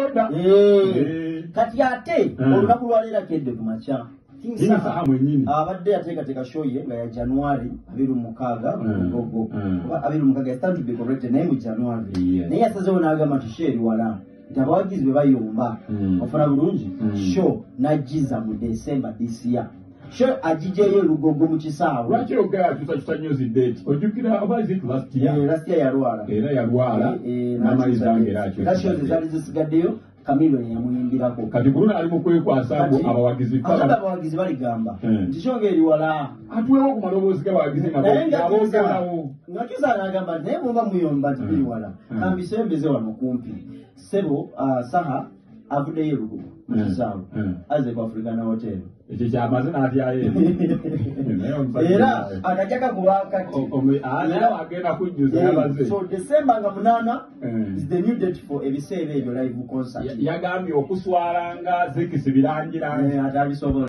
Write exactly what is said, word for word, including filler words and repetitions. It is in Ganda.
da. Eh. Kati ate olunaku lwaleera kedde ku makya. Ini Saha mwennyini. Abadde yateekateeka show ye nga ya January abiri mu mukaaga Lugogo. abiri mu mukaaga stand to be corrected naye mu January. Naye yasazeewo n'agamba nti show eri wala. Nti abawagizi bwe bayomba. Ofuna bulungi. Show n'aggiza mu December this year. Show agijeyo Lugogo mu kisaawe. Lwaki ogaya tutakita nnyo zi date? Ojjukira oba is it last year? Yeah, last year yalwala. Era yalwala. N'amaliza ngera akyo. Era show zali zisigaddeyo. Kamilo yamuyimbirako. Kati buluna ali mu kwekwasa abo abawagizi fala. Aba abawagizi baligamba. Nti shonge eri wala. Atuwewo ku maloboozi g'abawagizi nabo. Aboogerawo. Ngakiza n'agamba naye bw'oba muyomba nti biri wala. Kambisembeze wano kumpi. Sebo Saha avuddeyo Lugogo mu kisaawe. Aze ku Africana hotel. Ekyo kyamaze n'atyayo. Era akajaka kubakati. Era agenda kujjuza yabaze. So December nga munana is the new date for Ebiseera ebyo live concert. Yagambye okuswalanga zekisi birangira. Atabisobola.